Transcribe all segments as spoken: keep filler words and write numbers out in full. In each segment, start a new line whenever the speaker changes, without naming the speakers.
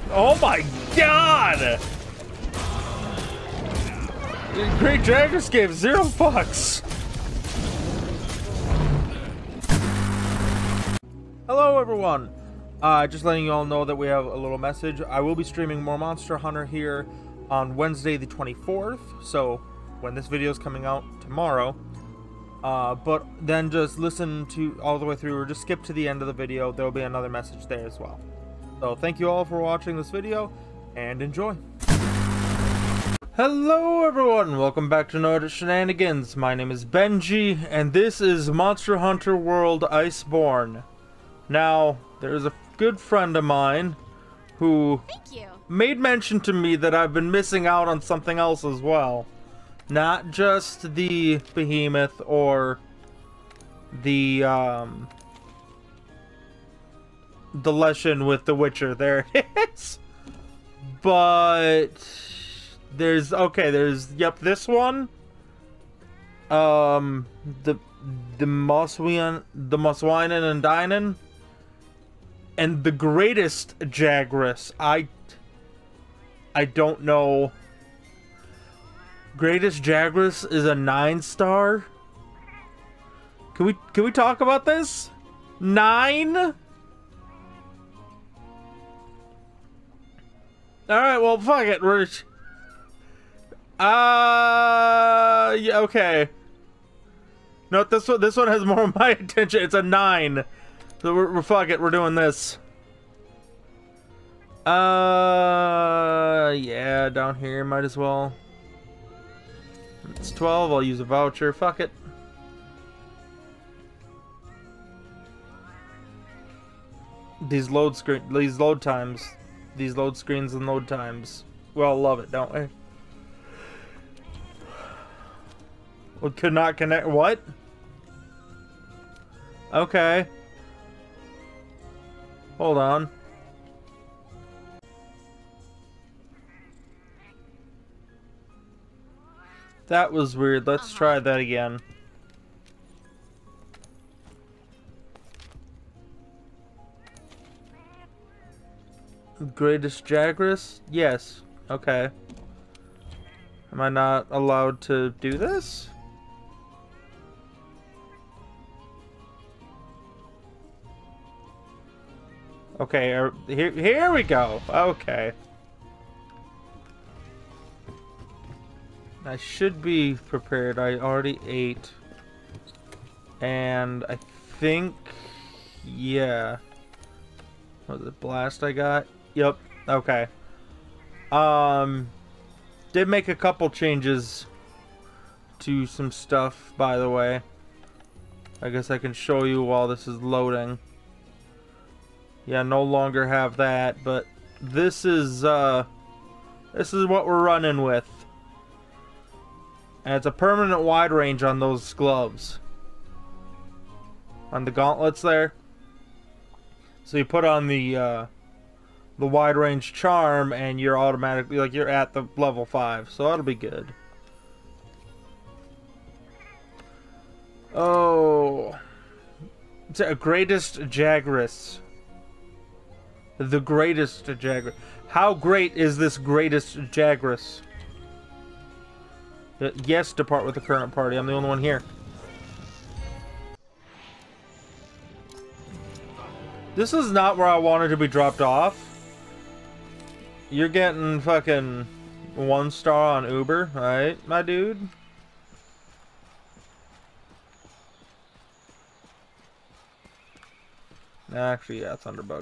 Oh my god! Great Jaggers gave zero fucks. Hello everyone. Uh, just letting you all know that we have a little message. I will be streaming more Monster Hunter here on Wednesday the twenty-fourth. So when this video is coming out tomorrow. Uh, but then just listen to all the way through or just skip to the end of the video. There will be another message there as well. So thank you all for watching this video and enjoy. Hello everyone, welcome back to Nordic Shenanigans. My name is Benji and this is Monster Hunter World Iceborne. Now, there's a good friend of mine who
Thank you.
made mention to me that I've been missing out on something else as well. Not just the Behemoth or the um the lesson with the Witcher. There it is. But there's okay, there's yep, this one. Um the the Moswian the Moswinen and Dynan. And the greatest Jagras. I I don't know. Greatest Jagras is a nine star. Can we can we talk about this? Nine? Alright, well fuck it. We're Uh yeah, okay. No, this one this one has more of my attention. It's a nine. So we're, we're fuck it, we're doing this. Uh yeah, down here might as well. It's twelve, I'll use a voucher, fuck it. These load screen these load times. These load screens and load times. We all love it, don't we? We could not connect what? Okay. Hold on. That was weird. Let's
Uh-huh.
try that again. Greatest Jagras? Yes. Okay. Am I not allowed to do this? Okay, er, here, here we go. Okay. I should be prepared. I already ate. And I think... Yeah. Was it Blast I got? Yep. Okay. Um... Did make a couple changes to some stuff, by the way. I guess I can show you while this is loading. Yeah, no longer have that, but this is, uh... This is what we're running with. And it's a permanent wide range on those gloves. On the gauntlets there. So you put on the uh, the wide range charm and you're automatically, like, you're at the level five. So that'll be good. Oh. It's a greatest Jagras. The greatest Jagras. How great is this greatest Jagras? Yes, depart with the current party. I'm the only one here. This is not where I wanted to be dropped off. You're getting fucking one star on Uber, right, my dude? Actually, yeah, Thunderbug.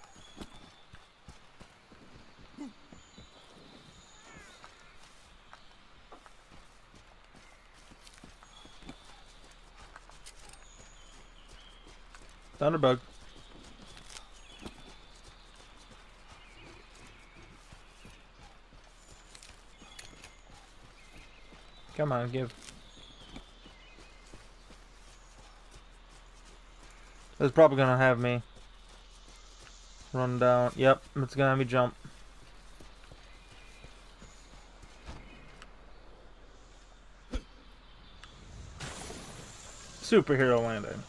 Thunderbug. Come on, give. It's probably gonna have me run down. Yep, it's gonna have me jump. Superhero landing.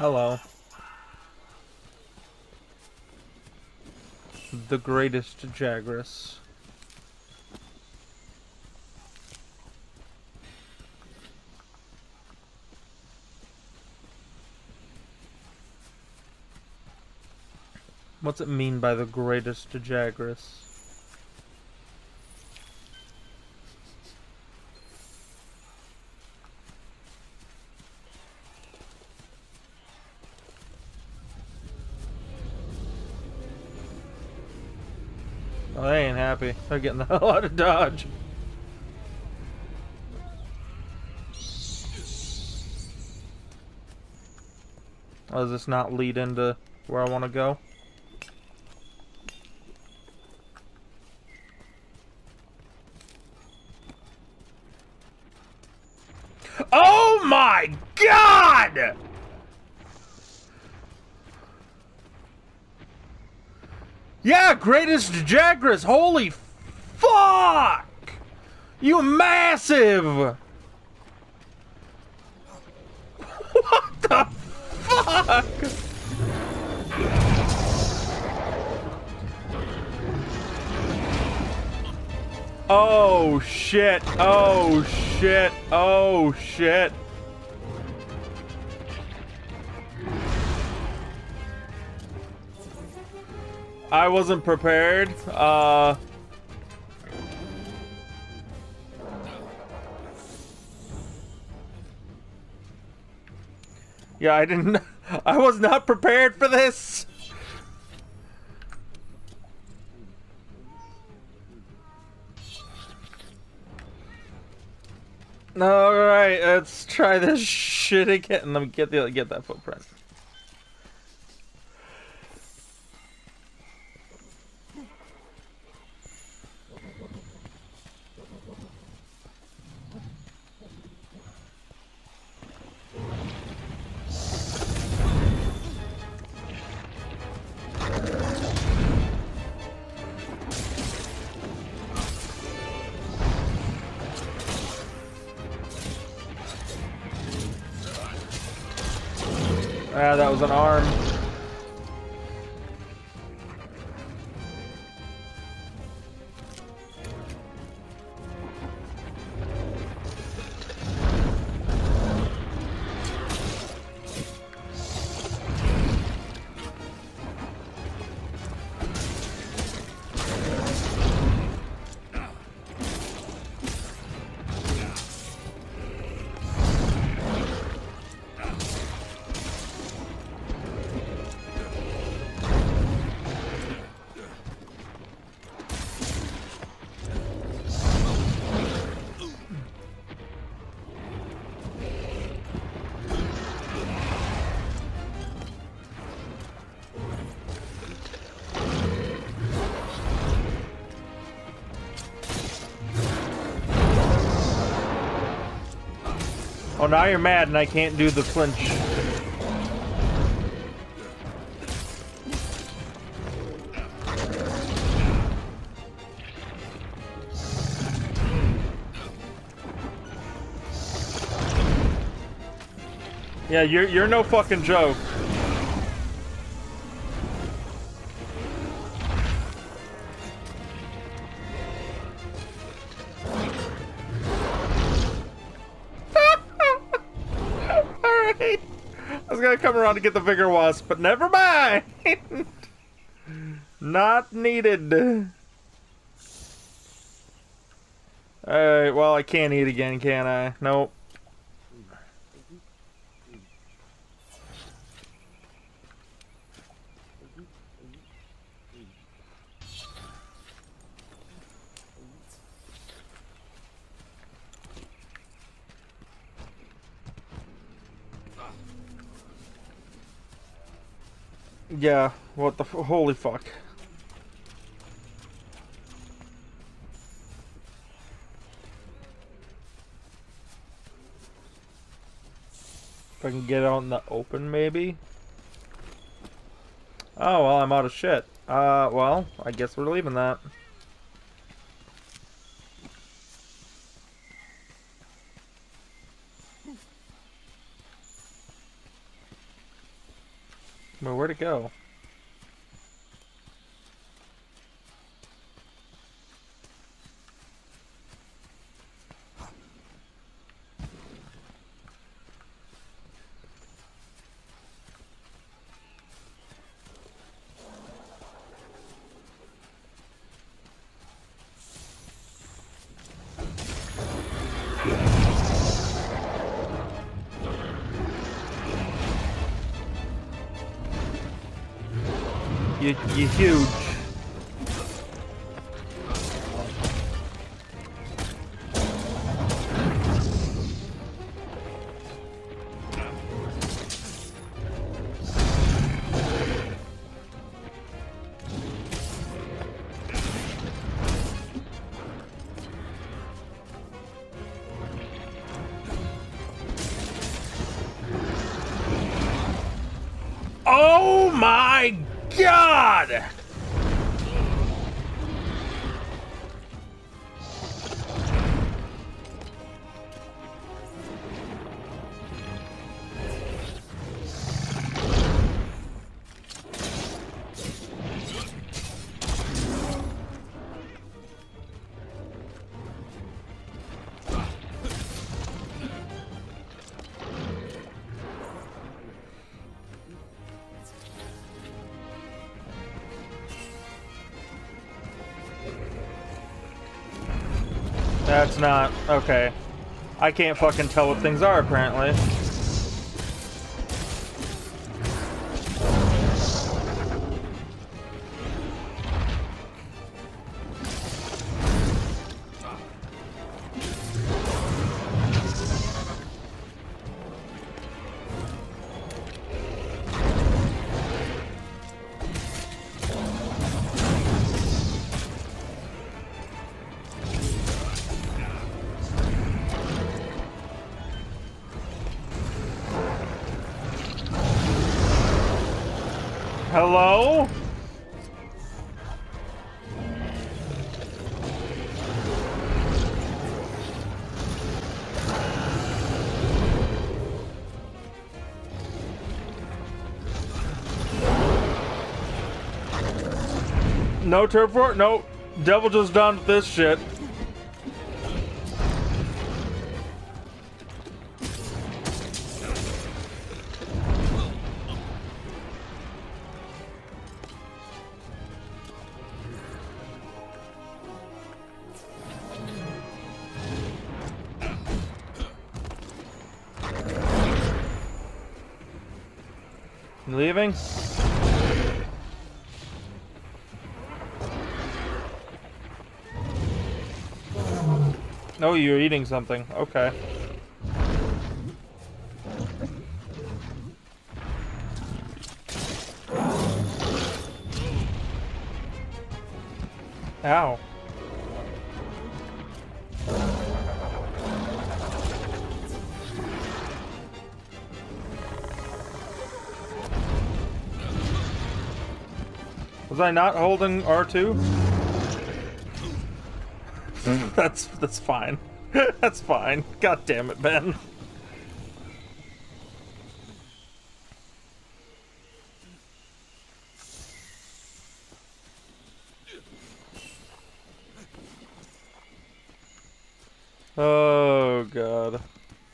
Hello. The greatest Jagras. What's it mean by the greatest Jagras? Oh, they ain't happy. They're getting the hell out of Dodge. Oh, does this not lead into where I want to go? Oh my God! Yeah, greatest Jagras. Holy fuck! You massive! What the fuck? Oh shit. Oh shit. Oh shit. I wasn't prepared. Uh Yeah, I didn't I was not prepared for this. All right, let's try this shit again. Let me get the get that footprint. Ah, that was an arm. Oh, now you're mad and I can't do the flinch. Yeah, you're you're no fucking joke. Come around to get the bigger wasp, but never mind. Not needed. Alright, well, I can't eat again, can I? Nope. Yeah, what the f- holy fuck. If I can get out in the open, maybe? Oh, well, I'm out of shit. Uh, well, I guess we're leaving that. Well, where'd it go? You, you huge. Oh my God! That's not... okay. I can't fucking tell what things are, apparently. Hello? No turf war? No. Devil just done with this shit. Leaving? Oh, you're eating something. Okay. Ow. Was I not holding R two? that's that's fine. That's fine. God damn it, Ben. Oh God.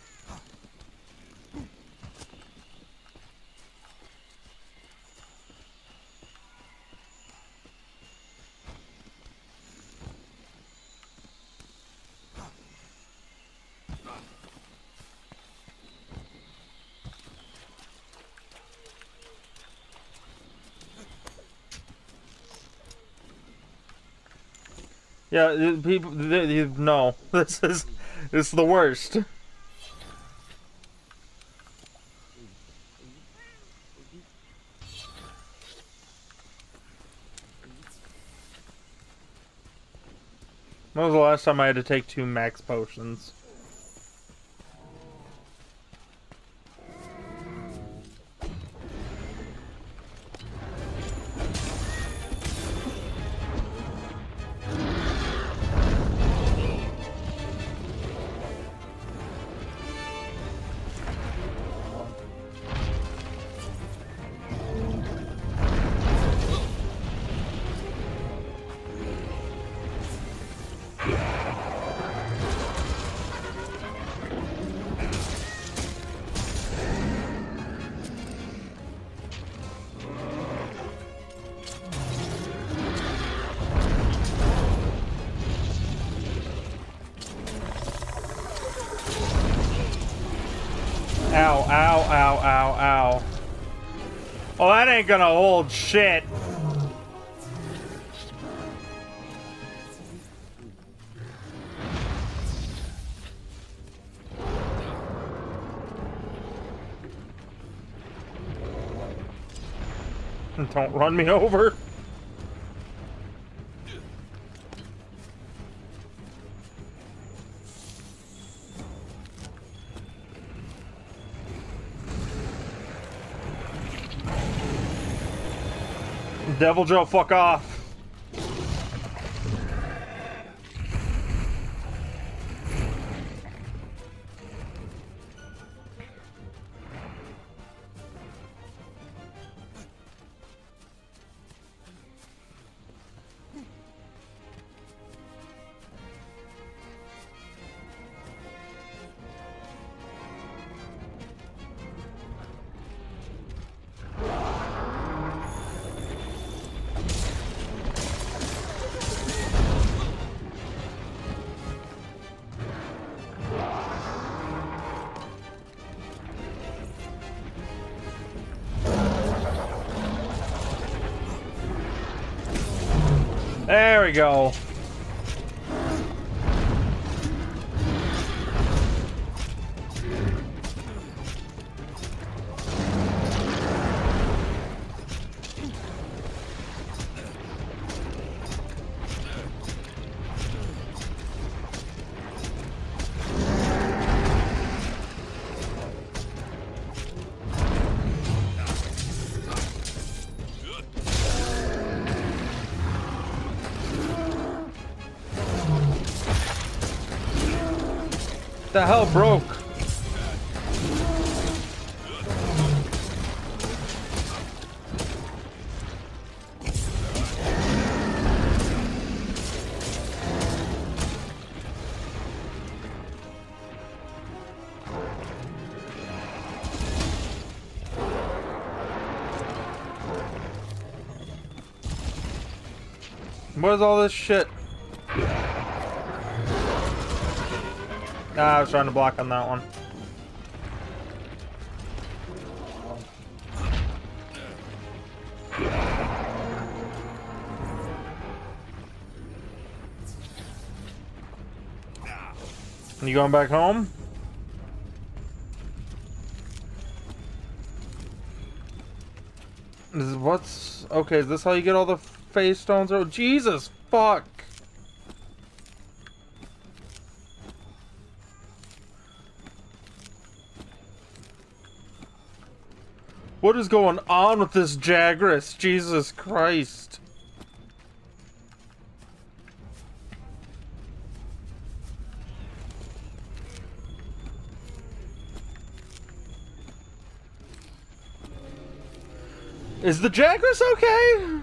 Yeah, people. They, they, no, this is this is the worst. When was the last time I had to take two max potions? Ow, ow, ow, ow, ow. Oh, that ain't gonna hold shit. Don't run me over. Devil Joe, fuck off. There we go. The hell broke? What is all this shit? Ah, I was trying to block on that one. You going back home? This is what's okay? Is this how you get all the phase stones? Oh Jesus, fuck! What is going on with this Jagras? Jesus Christ. Is the Jagras okay?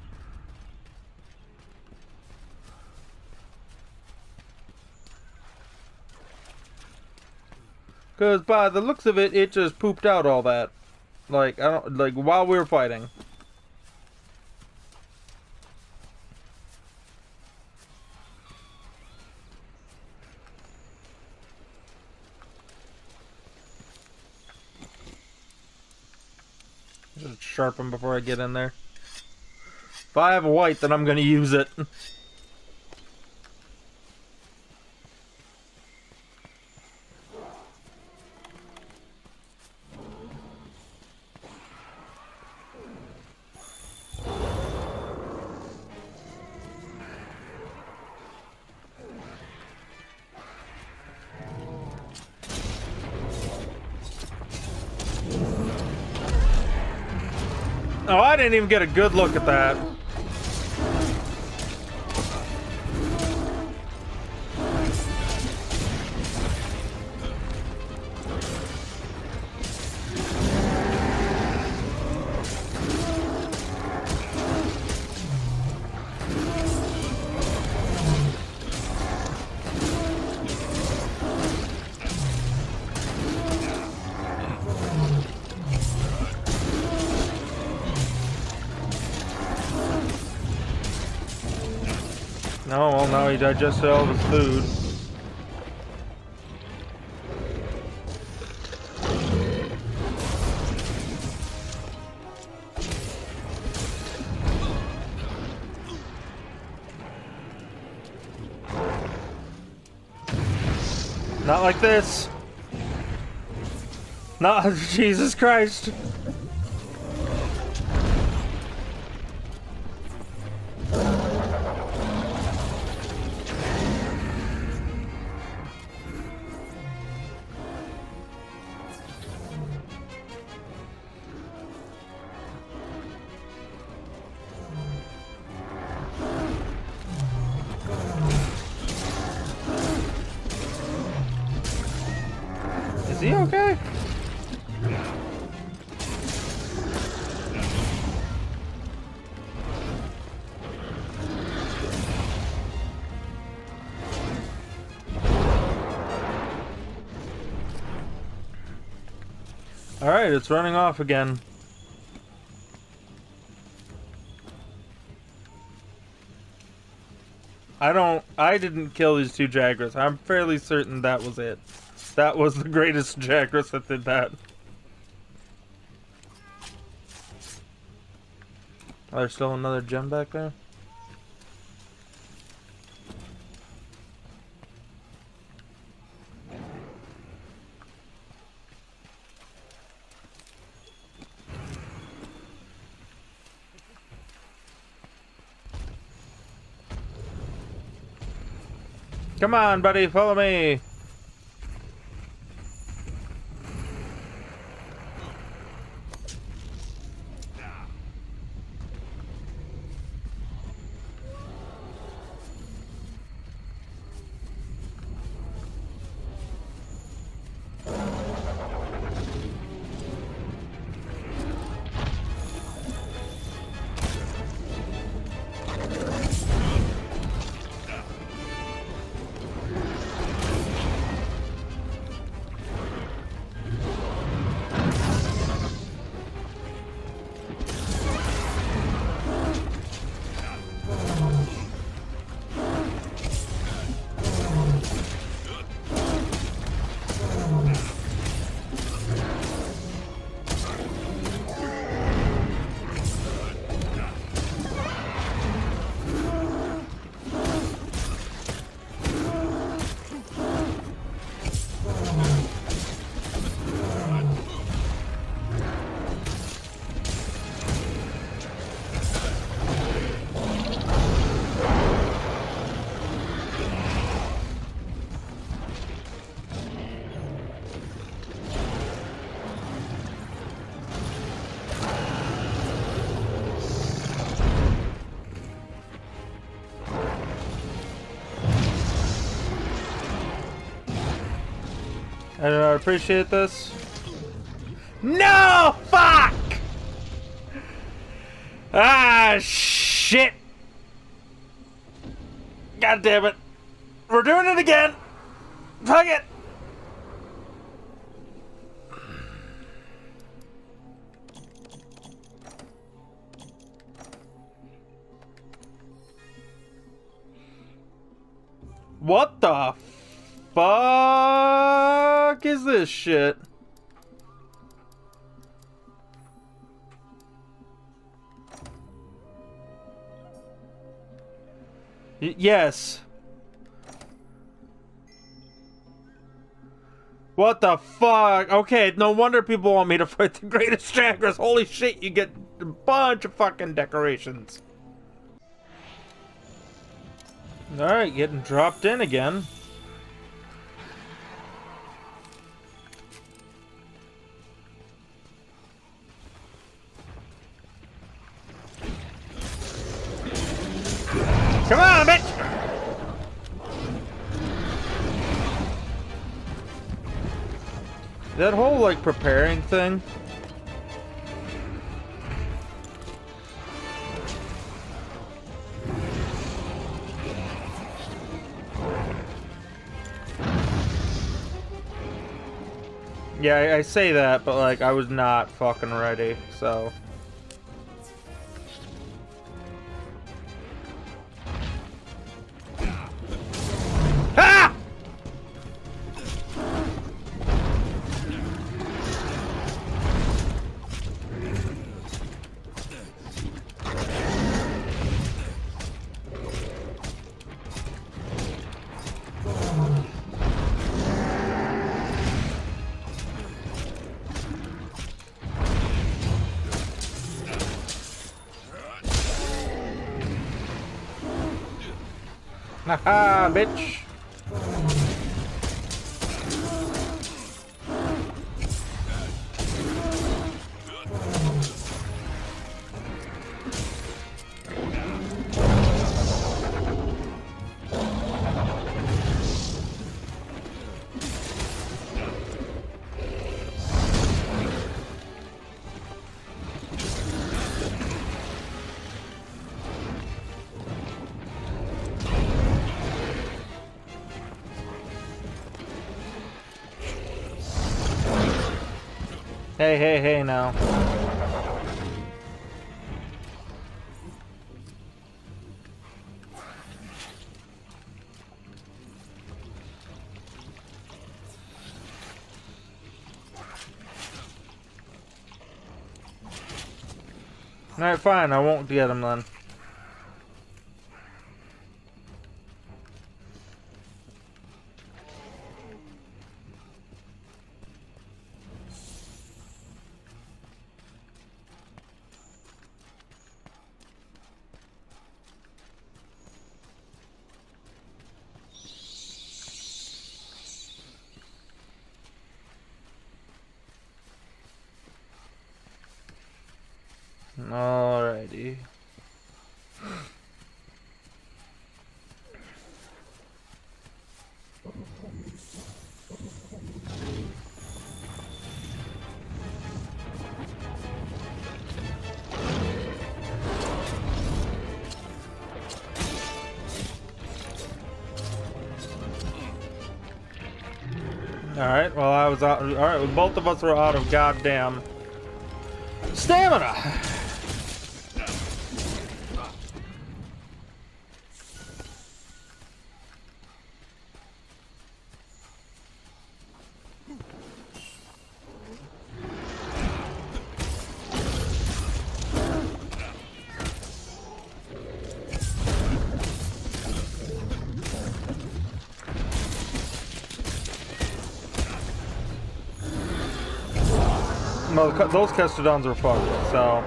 Because by the looks of it, it just pooped out all that. Like, I don't, like, while we were fighting. Just sharpen before I get in there. If I have a white, then I'm gonna use it. Oh, I didn't even get a good look at that. Oh, well, now he digested all of his food. Not like this. Not Jesus Christ. Is he okay? All right, it's running off again. I don't, I didn't kill these two Jagras. I'm fairly certain that was it. That was the greatest Jagras that did that. Oh, there's still another gem back there? Come on, buddy, follow me. I don't appreciate this. No! Fuck! Ah, shit! God damn it. We're doing it again! Fuck it! What the fuck is this shit? Y- yes. What the fuck? Okay, no wonder people want me to fight the greatest Jagras. Holy shit, you get a bunch of fucking decorations. Alright, getting dropped in again. Come on, bitch! That whole, like, preparing thing. Yeah, I, I say that, but, like, I was not fucking ready, so... Ah! Haha, bitch. Hey, hey, hey now. Alright, fine, I won't get him then. Alrighty. Alright, well I was out. Alright, well, both of us were out of goddamn stamina. No, those Kestodons are fucked, so...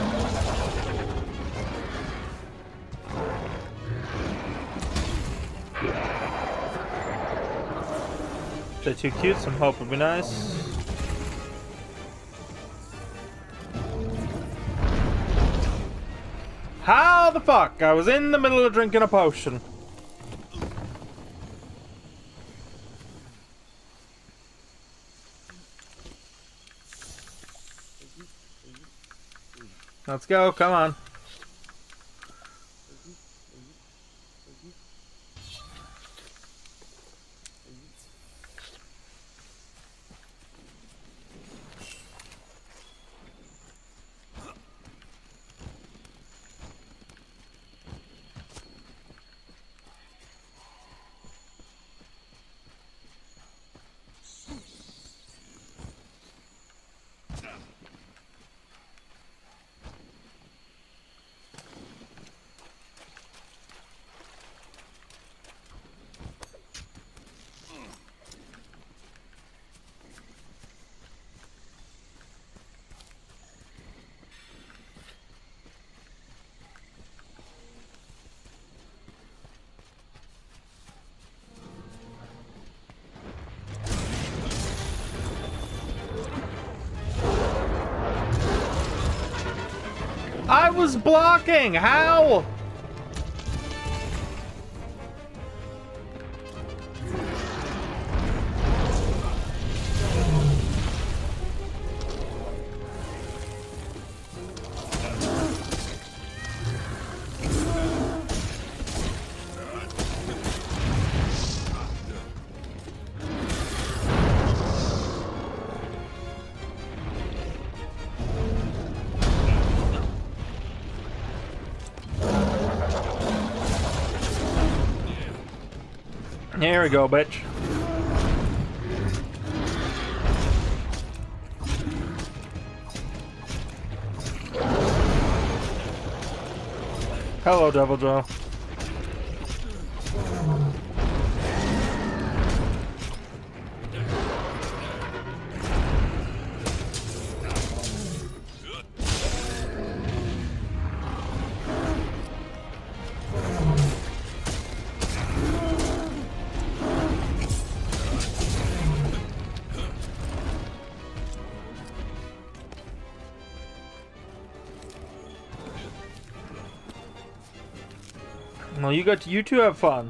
They're too cute, some hope would be nice. How the fuck? I was in the middle of drinking a potion. Let's go, come on. I was blocking! How? Here we go, bitch. Hello, Deviljho. Well, you got to, you two have fun.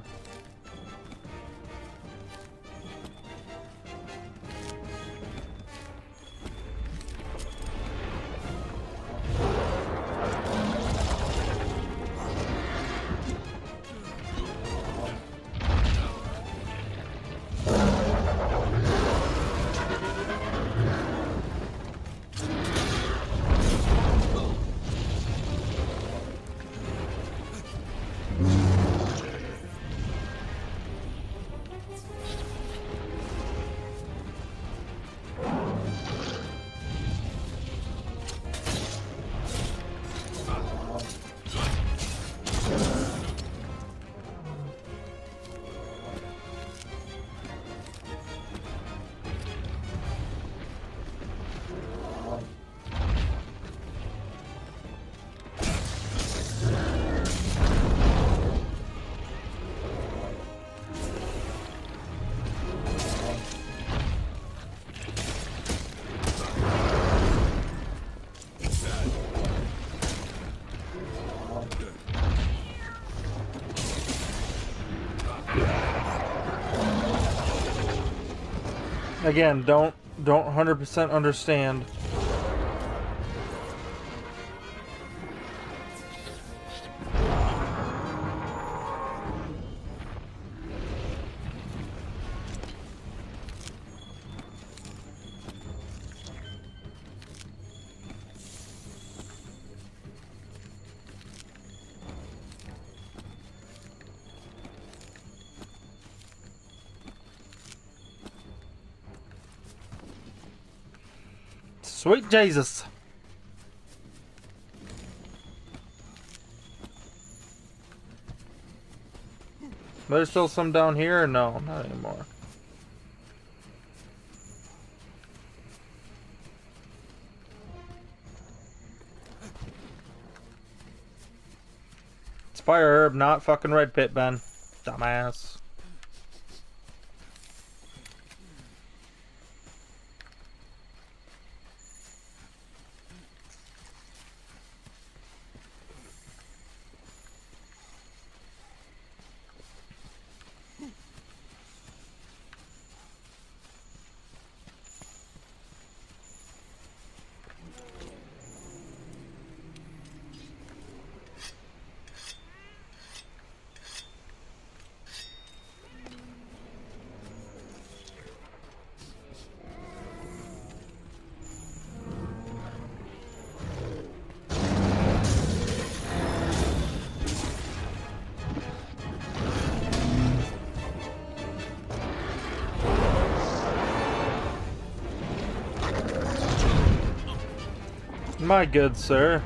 Again, don't don't one hundred percent understand. Sweet Jesus. There's still some down here or no? Not anymore. It's fire herb, not fucking red pit, Ben. Dumbass. My good sir.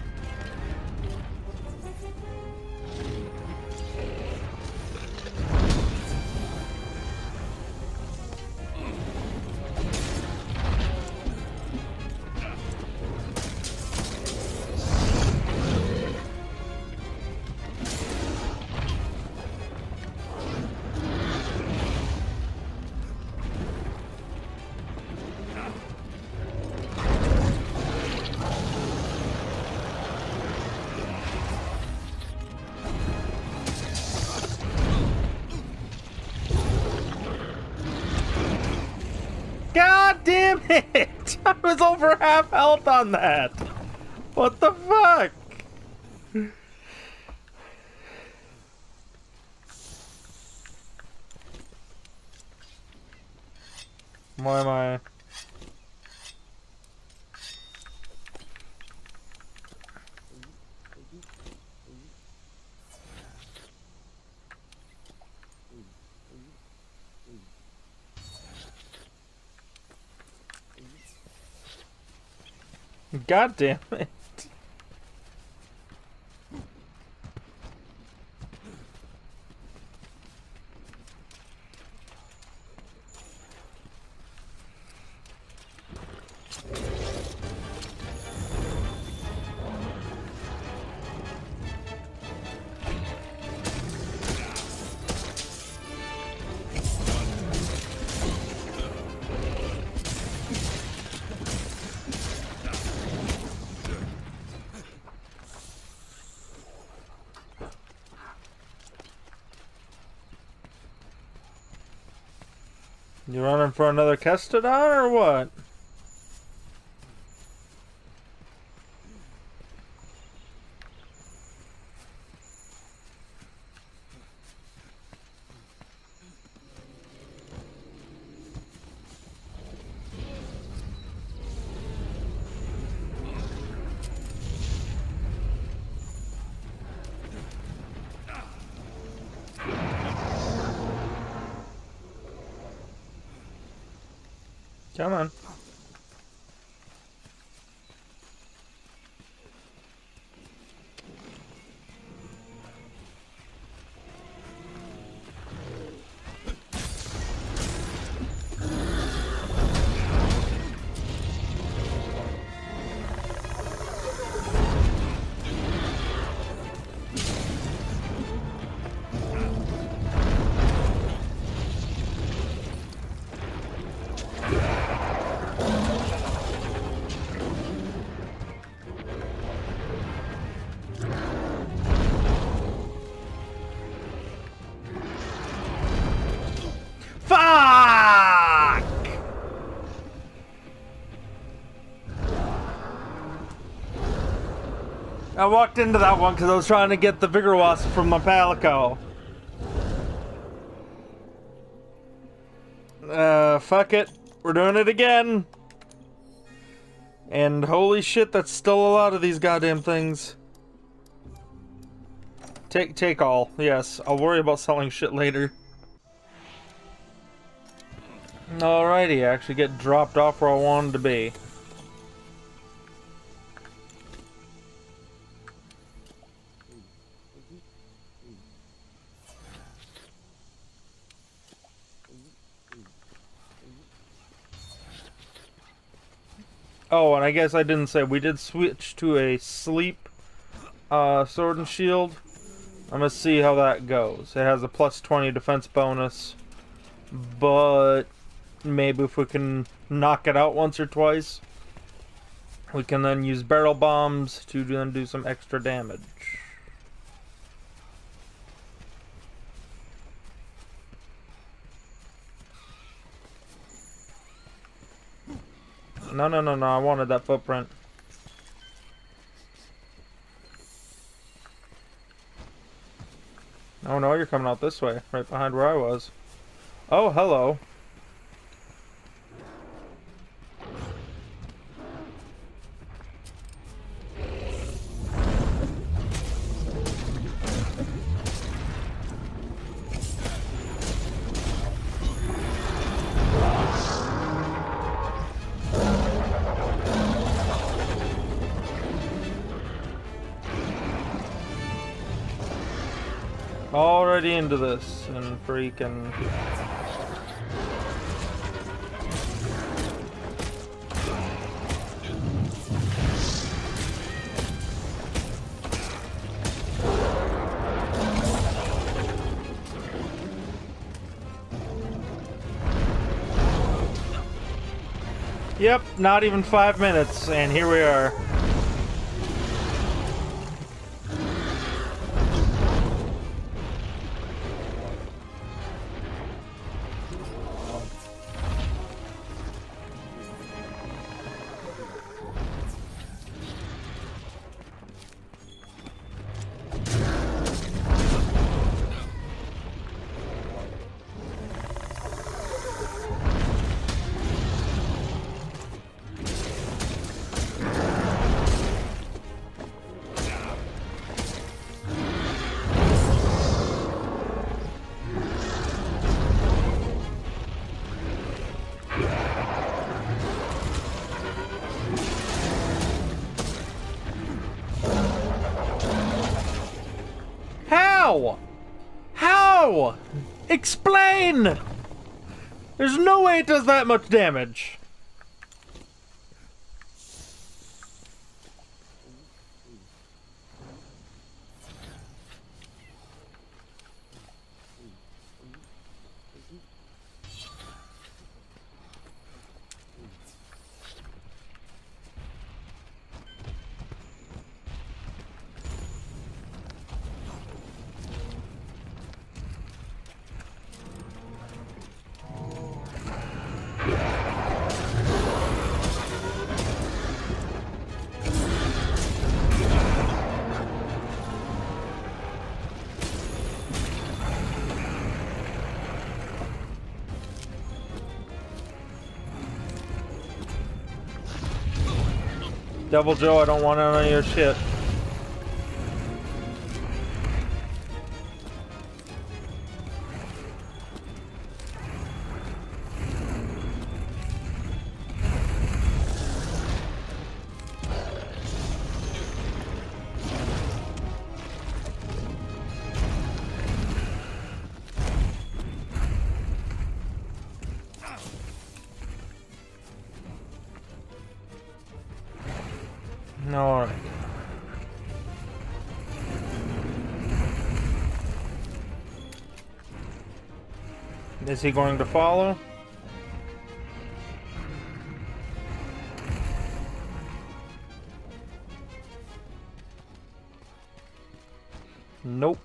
God damn it! I was over half health on that! What the fuck? Why am I... God damn it. You running for another Kestodon or what? Come on. Fuck! I walked into that one because I was trying to get the Vigor Wasp from my Palico. Uh, fuck it. We're doing it again. And holy shit, that's still a lot of these goddamn things. Take, take all. Yes, I'll worry about selling shit later. Alrighty, I actually get dropped off where I wanted to be. Oh, and I guess I didn't say, we did switch to a sleep uh, sword and shield. I'm gonna see how that goes. It has a plus twenty defense bonus, but maybe if we can knock it out once or twice, we can then use barrel bombs to then do some extra damage. No, no, no, no, I wanted that footprint. Oh no, you're coming out this way, right behind where I was. Oh, hello. Already into this and freaking. Yep, not even five minutes, and here we are. How? How? Explain! There's no way it does that much damage. Devil Joe, I don't want none of your shit. All right. Is he going to follow? Nope.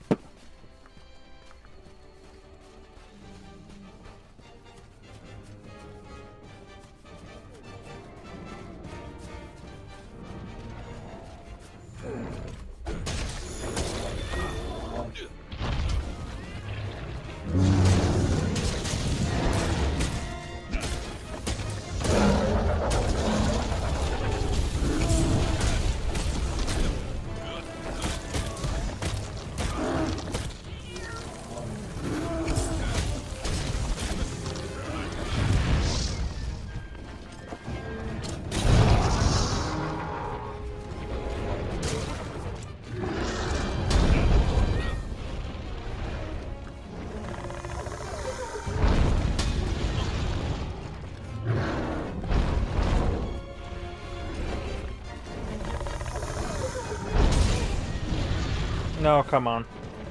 No, come on.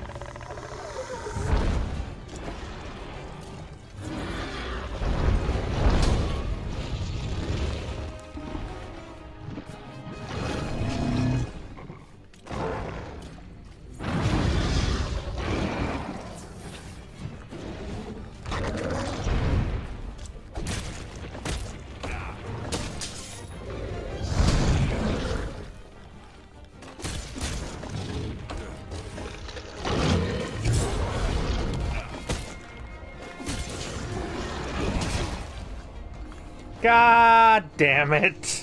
God damn it.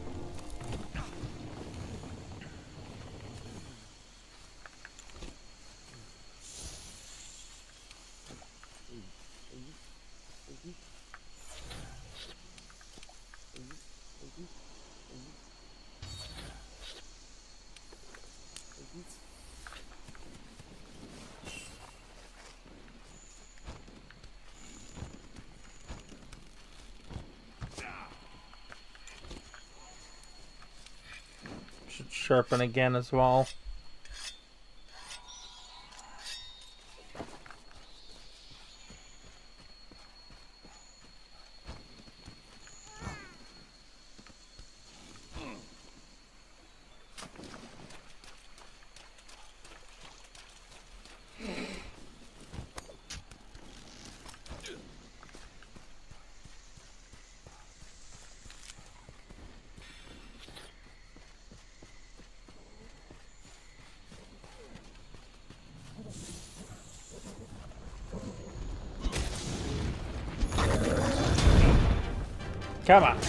Should sharpen again as well. Come on.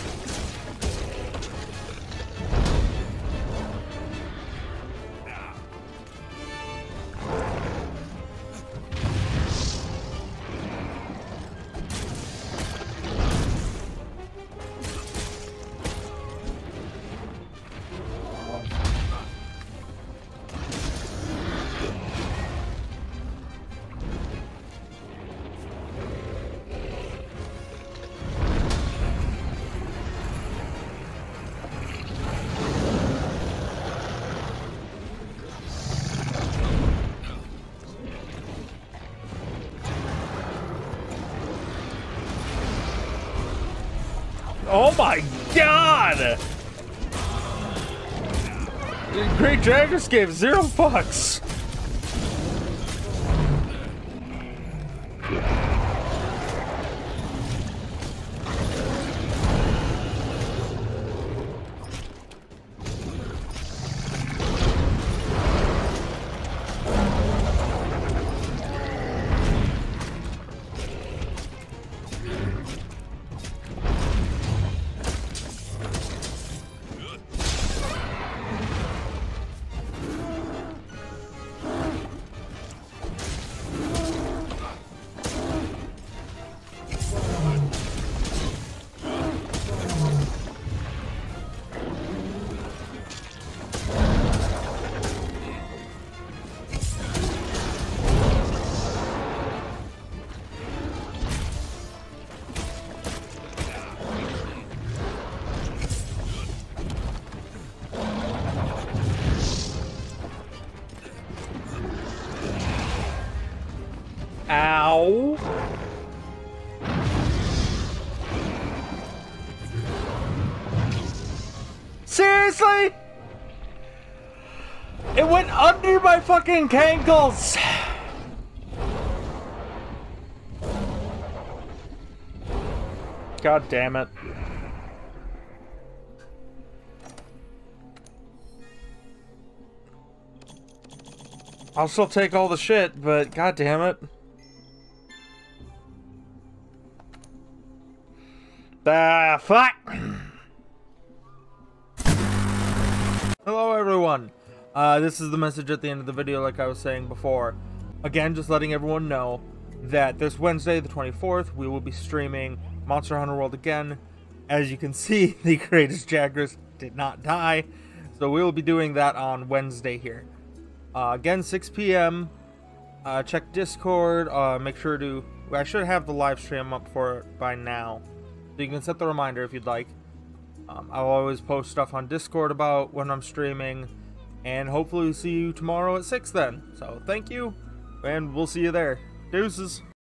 Oh my god! Great Dragons gave zero fucks. Seriously? It went under my fucking cankles. God damn it. I'll still take all the shit, but god damn it. Ah, fuck! Hello everyone. Uh, this is the message at the end of the video like I was saying before. Again, just letting everyone know that this Wednesday, the twenty-fourth, we will be streaming Monster Hunter World again. As you can see, the greatest Jagras did not die. So we will be doing that on Wednesday here. Uh, again, six P M Uh, check Discord. Uh, make sure to... I should have the live stream up for it by now. So you can set the reminder if you'd like. Um, I'll always post stuff on Discord about when I'm streaming. And hopefully see you tomorrow at six then. So thank you. And we'll see you there. Deuces.